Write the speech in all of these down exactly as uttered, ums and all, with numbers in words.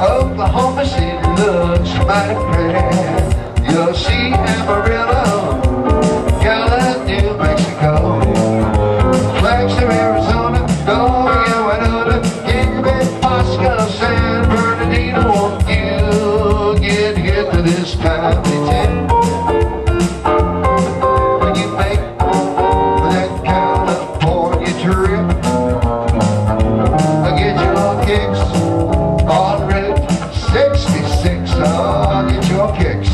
Oklahoma City looks mighty pretty. You'll see Amarillo, Gallup, New Mexico, Flagstaff, Arizona, Dorian, Winona, Gigabit, Pasco, San Bernardino. Won't you get hit to this time of ten? When you make that California trip, I'll get your kicks on Route sixty-six. I'll get your kicks.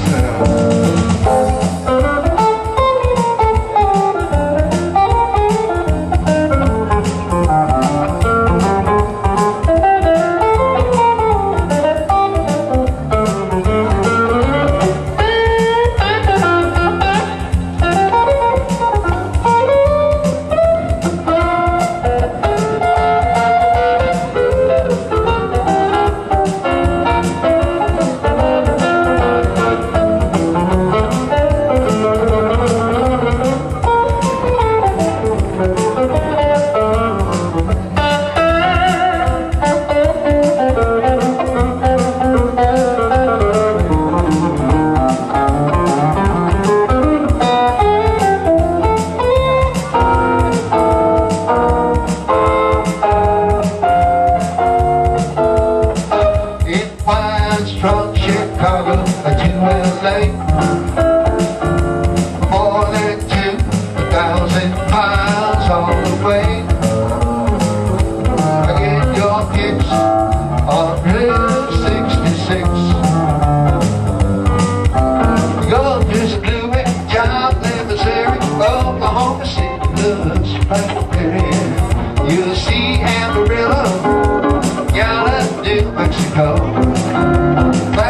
From Chicago to L A, more than two thousand miles all the way. I get your kicks on Route sixty-six. You'll just do it, Joplin, Missouri, Oklahoma City looks right there. You'll see Amarillo, Gallup, New Mexico.